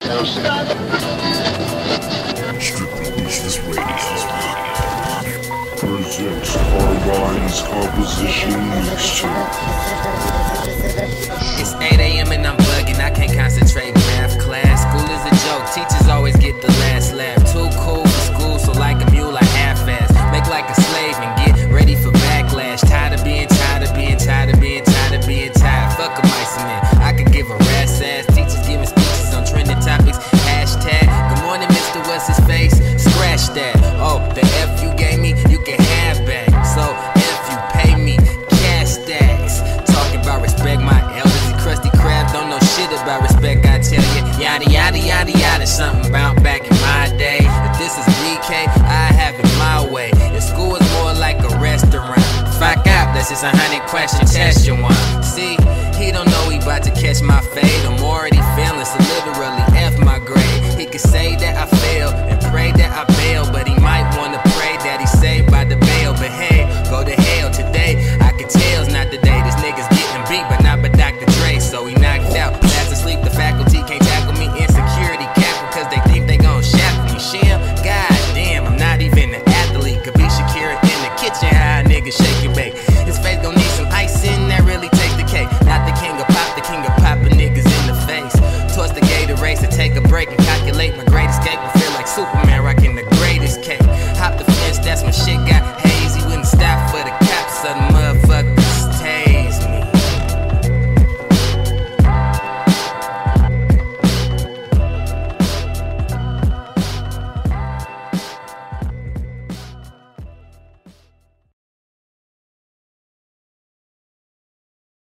Strictly Business Radio presents Carline's Composition Mixtape. It's 8 a.m. and I'm bugging, I can't concentrate in math class. School is a joke, teachers always get the last laugh. Too cool for school, so like a mule I half-ass. Make like a slave and get ready for backlash. Tired of being tired. Fuck a mice man, I could give a rat's ass. Teachers giving speeches on trending topics. Hashtag, good morning Mr. What's his face? Scratch that. Oh, the F you gave me, you can have back. So if you pay me, cash stacks. Talking about respect, my elders, the crusty crab don't know shit about respect. I tell you, yada yada yada yada. Something about back in my day. If this is BK, I have it my way. If school is more like a restaurant, fuck out, that's just 100 question test you want. See, he don't know he about to catch my fade. I'm already feeling so